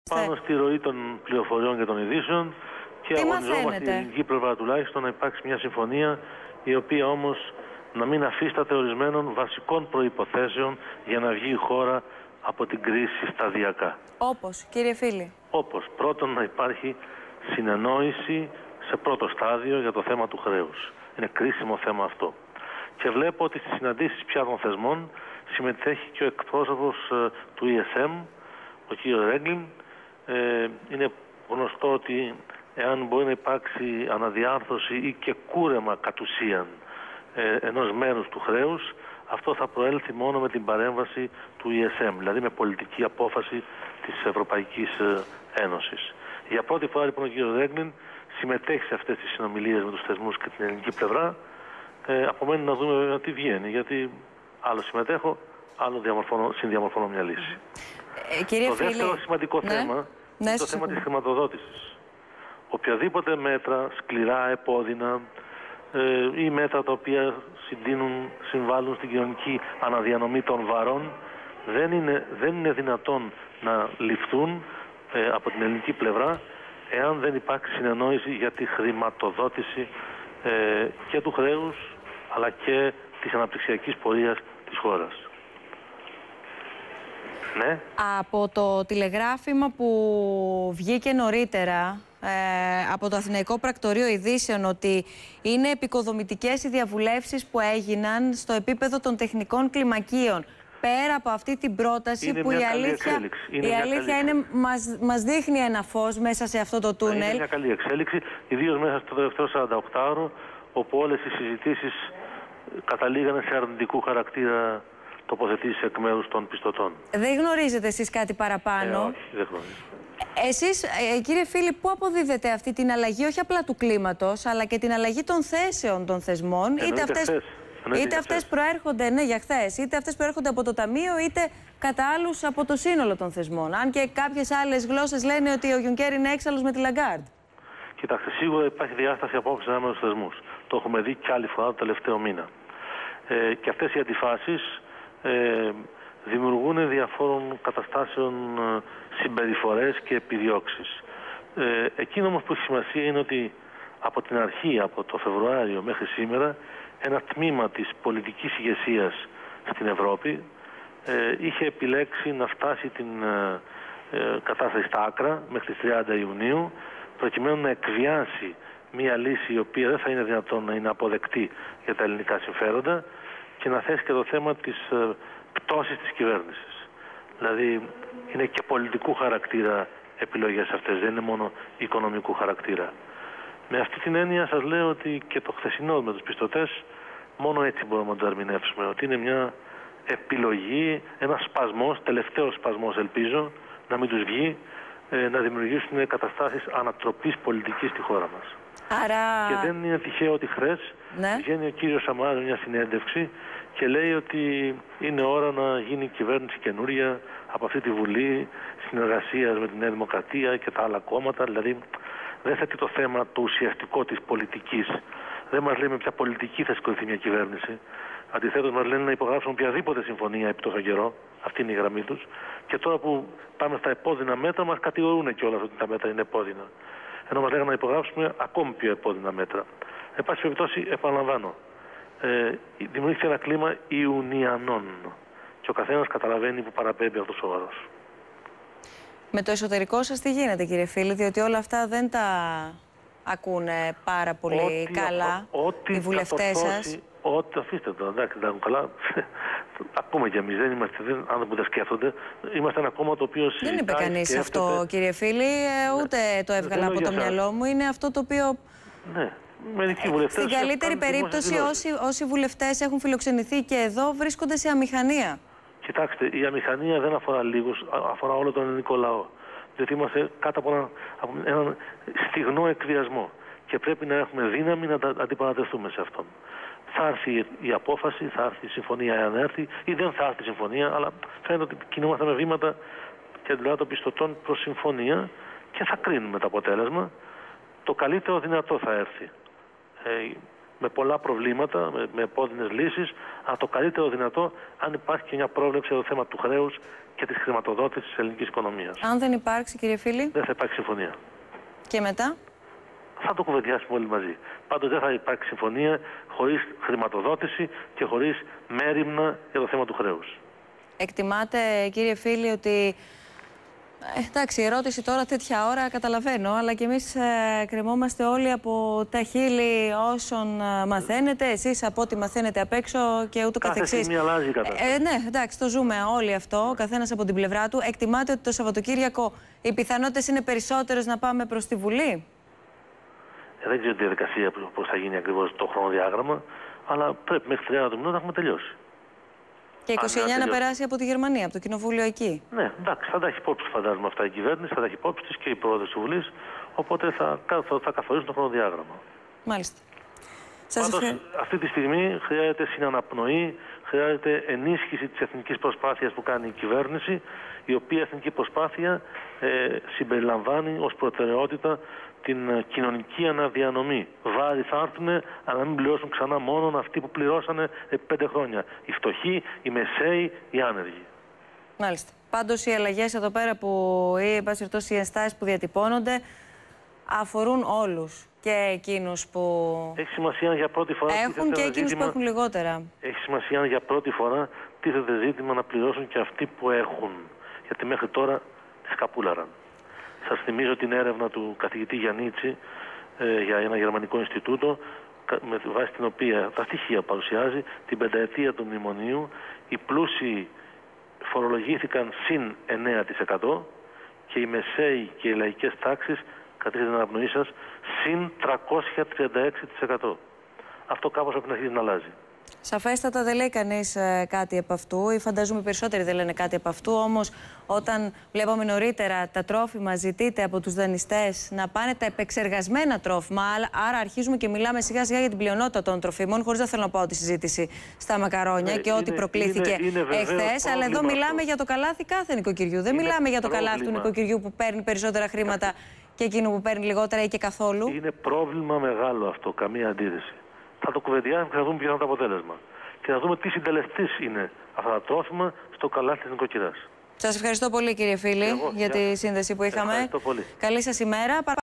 πάνω στη ροή των πληροφοριών και των ειδήσεων και ονειρόμαστε η ελληνική πλευρά τουλάχιστον να υπάρξει μια συμφωνία η οποία όμως να μην αφίσταται ορισμένων βασικών προϋποθέσεων για να βγει η χώρα από την κρίση σταδιακά. Όπως, κύριε Φίλη. Όπως πρώτον να υπάρχει συνεννόηση σε πρώτο στάδιο για το θέμα του χρέους. Είναι κρίσιμο θέμα αυτό. Και βλέπω ότι στις συναντήσεις πια των θεσμών συμμετέχει και ο εκπρόσωπος του ESM, ο κ. Ρέγκλιν. Είναι γνωστό ότι εάν μπορεί να υπάρξει αναδιάρθρωση ή και κούρεμα κατ' ουσίαν ενός μέρους του χρέους, αυτό θα προέλθει μόνο με την παρέμβαση του ESM, δηλαδή με πολιτική απόφαση της Ευρωπαϊκής Ένωσης. Για πρώτη φορά λοιπόν ο κ. Ρέγκλιν συμμετέχει σε αυτές τις συνομιλίες με τους θεσμούς και την ελληνική πλευρά. Απομένει να δούμε βέβαια τι βγαίνει, γιατί άλλο συμμετέχω, άλλο συνδιαμορφώνω μια λύση. Το δεύτερο σημαντικό θέμα είναι το θέμα της χρηματοδότησης. Οποιαδήποτε μέτρα, σκληρά, επώδυνα ή μέτρα τα οποία συμβάλλουν στην κοινωνική αναδιανομή των βαρών δεν είναι δυνατόν να ληφθούν από την ελληνική πλευρά εάν δεν υπάρξει συνεννόηση για τη χρηματοδότηση και του χρέους αλλά και της αναπτυξιακής πορείας της χώρας. Ναι. Από το τηλεγράφημα που βγήκε νωρίτερα από το Αθηναϊκό Πρακτορείο Ειδήσεων ότι είναι επικοδομητικές οι διαβουλεύσεις που έγιναν στο επίπεδο των τεχνικών κλιμακίων. Πέρα από αυτή την πρόταση είναι που η αλήθεια είναι μας δείχνει ένα φως μέσα σε αυτό το τούνελ. Είναι μια καλή εξέλιξη, ιδίως μέσα στο τελευταίο 48ωρο, όπου όλες οι συζητήσεις καταλήγανε σε αρνητικού χαρακτήρα τοποθετήσεις εκ μέρους των πιστωτών. Δεν γνωρίζετε εσείς κάτι παραπάνω? Όχι, δεν γνωρίζω. Εσείς, κύριε Φίλη, πού αποδίδετε αυτή την αλλαγή, όχι απλά του κλίματος, αλλά και την αλλαγή των θέσεων των θεσμών, είτε αυτές προέρχονται, ναι, για χθες, είτε αυτές προέρχονται από το Ταμείο, είτε κατά άλλους από το σύνολο των θεσμών. Αν και κάποιες άλλες γλώσσες λένε ότι ο Γιουνκέρ είναι έξαλλος με τη Λαγκάρντ. Κοιτάξτε, σίγουρα υπάρχει διάσταση απόψε ανάμεσα στους θεσμούς. Το έχουμε δει κι άλλη φορά το τελευταίο μήνα. Και αυτές οι αντιφάσεις δημιουργούν διαφόρων καταστάσεων συμπεριφορές και επιδιώξεις. Εκείνο όμως που έχει σημασία είναι ότι από την αρχή, από το Φεβρουάριο μέχρι σήμερα, ένα τμήμα της πολιτικής ηγεσίας στην Ευρώπη είχε επιλέξει να φτάσει την κατάσταση στα άκρα μέχρι τις 30 Ιουνίου προκειμένου να εκβιάσει μια λύση η οποία δεν θα είναι δυνατόν να είναι αποδεκτή για τα ελληνικά συμφέροντα και να θέσει και το θέμα της πτώσης της κυβέρνησης. Δηλαδή είναι και πολιτικού χαρακτήρα επιλογές αυτές, δεν είναι μόνο οικονομικού χαρακτήρα. Με αυτή την έννοια σας λέω ότι και το χθεσινό με τους πιστωτές μόνο έτσι μπορούμε να το ερμηνεύσουμε, ότι είναι μια επιλογή, ένας σπασμός, τελευταίος σπασμός ελπίζω, να μην τους βγει, να δημιουργήσουν καταστάσεις ανατροπής πολιτικής στη χώρα μας. Άρα... Και δεν είναι τυχαίο ότι χθες βγαίνει ο κύριος Σαμάρας μια συνέντευξη και λέει ότι είναι ώρα να γίνει κυβέρνηση καινούρια από αυτή τη Βουλή, συνεργασίας με τη Νέα Δημοκρατία και τα άλλα κόμματα. Δηλαδή δεν θέτει το θέμα το ουσιαστικό της πολιτικής. Δεν μας λέει με ποια πολιτική θα σηκωθεί μια κυβέρνηση. Αντιθέτως μας λένε να υπογράψουμε οποιαδήποτε συμφωνία επί τόσο καιρό. Αυτή είναι η γραμμή τους. Και τώρα που πάμε στα επώδυνα μέτρα μας κατηγορούν κιόλας ότι τα μέτρα είναι επώδυνα. Ενώ μας λέγανε να υπογράψουμε ακόμη πιο επώδυνα μέτρα. Εν πάση περιπτώσει, επαναλαμβάνω, δημιουργήθηκε ένα κλίμα Ιουνιανών. Και ο καθένας καταλαβαίνει που παραπέμπει αυτός ο όρος. Με το εσωτερικό σας τι γίνεται, κύριε Φίλη, διότι όλα αυτά δεν τα ακούνε πάρα πολύ καλά οι βουλευτές σας? Αφήστε το, εντάξει, τα καλά. Ακούμε κι εμείς, δεν είμαστε άνθρωποι που τα σκέφτονται. Είμαστε ένα κόμμα το οποίο δεν είπε κανείς αυτό, κύριε Φίλη, ούτε το έβγαλα από το μυαλό μου. Είναι αυτό το οποίο... Ναι. Στην καλύτερη περίπτωση όσοι βουλευτές έχουν φιλοξενηθεί και εδώ βρίσκονται σε αμηχανία. Κοιτάξτε, η αμηχανία δεν αφορά λίγους, αφορά όλο τον ελληνικό λαό. Διότι είμαστε κάτω από έναν στιγνό εκβιασμό και πρέπει να έχουμε δύναμη να αντιπαρατευτούμε σε αυτόν. Θα έρθει η απόφαση, θα έρθει η συμφωνία εάν έρθει ή δεν θα έρθει η συμφωνία, αλλά φαίνεται ότι κινούμαστε με βήματα και αντιλά των πιστωτών προς συμφωνία και θα κρίνουμε το αποτέλεσμα. Το καλύτερο δυνατό θα έρθει. με πολλά προβλήματα, με επώδυνες λύσεις, αλλά το καλύτερο δυνατό αν υπάρχει και μια πρόβλεψη για το θέμα του χρέους και της χρηματοδότησης της ελληνικής οικονομίας. Αν δεν υπάρξει, κύριε Φίλη. Δεν θα υπάρξει συμφωνία. Και μετά. Θα το κουβεντιάσουμε όλοι μαζί. Πάντως δεν θα υπάρξει συμφωνία χωρίς χρηματοδότηση και χωρίς μέριμνα για το θέμα του χρέους. Εκτιμάτε, κύριε Φίλη, ότι... εντάξει, η ερώτηση τώρα τέτοια ώρα καταλαβαίνω, αλλά και εμείς κρεμόμαστε όλοι από τα χείλη όσων μαθαίνετε, εσείς από ό,τι μαθαίνετε απ' έξω και ούτω καθεξής. Κάθε στιγμή αλλάζει η κατάσταση. Ναι, εντάξει, το ζούμε όλοι αυτό, ο καθένας από την πλευρά του. Εκτιμάτε ότι το Σαββατοκύριακο οι πιθανότητες είναι περισσότερες να πάμε προς τη Βουλή? Δεν ξέρω τη διαδικασία πώς θα γίνει ακριβώς το χρονοδιάγραμμα, αλλά πρέπει μέχρι 30 του μηνός να έχουμε τελειώσει. Και 29 να περάσει από τη Γερμανία, από το Κοινοβούλιο εκεί. Ναι, εντάξει, θα τα έχει υπόψη, φαντάζομαι, αυτά η κυβέρνηση, θα τα έχει υπόψη της και η πρόεδρος της Βουλής, οπότε θα καθορίσουν το χρονοδιάγραμμα. Μάλιστα. Πάντως, αυτή τη στιγμή χρειάζεται συναναπνοή, χρειάζεται ενίσχυση της εθνικής προσπάθειας που κάνει η κυβέρνηση, η οποία εθνική προσπάθεια συμπεριλαμβάνει ως προτεραιότητα την κοινωνική αναδιανομή. Βάρη θα έρθουν, αλλά να μην πληρώσουν ξανά μόνο αυτοί που πληρώσανε επί 5 χρόνια. Οι φτωχοί, οι μεσαίοι, οι άνεργοι. Μάλιστα. Πάντως οι αλλαγές εδώ πέρα οι ενστάσεις που διατυπώνονται αφορούν όλους. Και εκείνους που έχει σημασία για πρώτη φορά έχουν και εκείνους που έχουν λιγότερα. Έχει σημασία για πρώτη φορά τίθεται ζήτημα να πληρώσουν και αυτοί που έχουν. Γιατί μέχρι τώρα τις καπούλαραν. Σας θυμίζω την έρευνα του καθηγητή Γιαννίτση για ένα γερμανικό Ινστιτούτο, με βάση την οποία τα στοιχεία παρουσιάζει την πενταετία του μνημονίου, οι πλούσιοι φορολογήθηκαν συν 9% και οι μεσαίοι και οι λαϊκές τάξεις, κατά την αναπνοή σας, συν 336%. Αυτό κάπως πρέπει να αρχίσει να αλλάζει. Σαφέστατα δεν λέει κανείς κάτι από αυτού, ή φανταζούμε περισσότεροι δεν λένε κάτι από αυτού. Όμως, όταν βλέπαμε νωρίτερα τα τρόφιμα, ζητείτε από τους δανειστές να πάνε τα επεξεργασμένα τρόφιμα. Άρα, αρχίζουμε και μιλάμε σιγά-σιγά για την πλειονότητα των τροφίμων, χωρίς να θέλω να πάω τη συζήτηση στα μακαρόνια και ό,τι προκλήθηκε εχθές. Αλλά εδώ μιλάμε για το καλάθι κάθε νοικοκυριού. Δεν μιλάμε για το καλάθι του νοικοκυριού που παίρνει περισσότερα χρήματα και εκείνου που παίρνει λιγότερα ή και καθόλου. Είναι πρόβλημα μεγάλο αυτό, καμία αντίρρηση. Θα το κουβεντιάσουμε και θα δούμε ποιο είναι το αποτέλεσμα. Και θα δούμε τι συντελεστής είναι αυτά τα τρόφιμα στο καλάθι της νοικοκυράς. Σας ευχαριστώ πολύ, κύριε Φίλη, για τη σύνδεση που είχαμε. Ευχαριστώ πολύ. Καλή σας ημέρα.